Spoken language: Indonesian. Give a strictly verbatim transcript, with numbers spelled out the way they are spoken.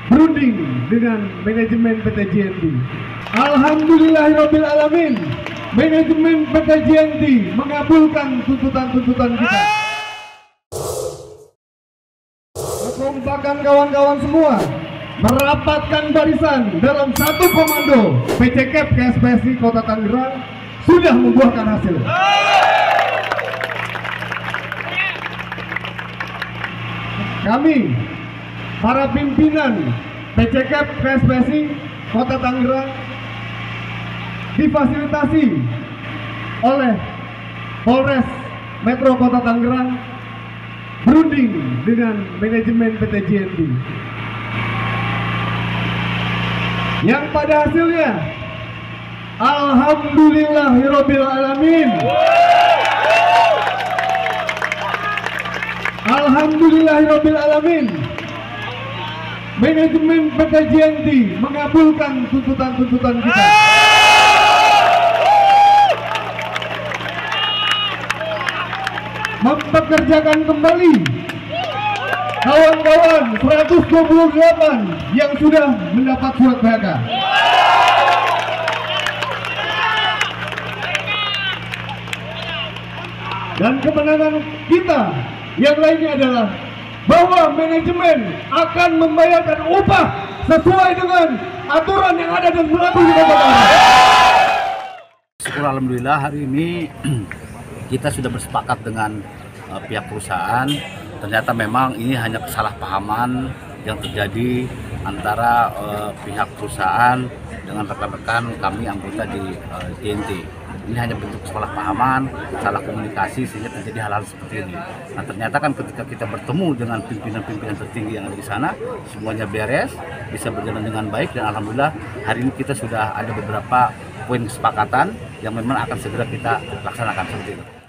berunding dengan manajemen P T J N T. Alhamdulillahirobbilalamin, manajemen P T J N T mengabulkan tuntutan-tuntutan kita. Kekompakan kawan-kawan semua merapatkan barisan dalam satu komando. P C K P K S P S I Kota Tangerang sudah membuahkan hasil. Kami, para pimpinan P C K P K S P S I Kota Tangerang, difasilitasi oleh Polres Metro Kota Tangerang, berunding dengan manajemen P T J N T, yang pada hasilnya alhamdulillahirobbilalamin, alhamdulillahirobbilalamin, manajemen P T J N T mengabulkan tuntutan-tuntutan kita. Mempekerjakan kembali kawan-kawan seratus dua puluh delapan yang sudah mendapat surat P H K. Dan kemenangan kita yang lainnya adalah bahwa manajemen akan membayarkan upah sesuai dengan aturan yang ada dan berlaku di Kota Tangerang. Syukur alhamdulillah hari ini kita sudah bersepakat dengan uh, pihak perusahaan. Ternyata memang ini hanya kesalahpahaman yang terjadi antara uh, pihak perusahaan dengan rekan-rekan kami anggota di uh, J N T. Ini hanya bentuk kesalahpahaman, salah komunikasi sehingga terjadi hal-hal seperti ini. Nah ternyata kan ketika kita bertemu dengan pimpinan-pimpinan tertinggi yang ada di sana, semuanya beres, bisa berjalan dengan baik, dan alhamdulillah hari ini kita sudah ada beberapa poin kesepakatan yang memang akan segera kita laksanakan seperti itu.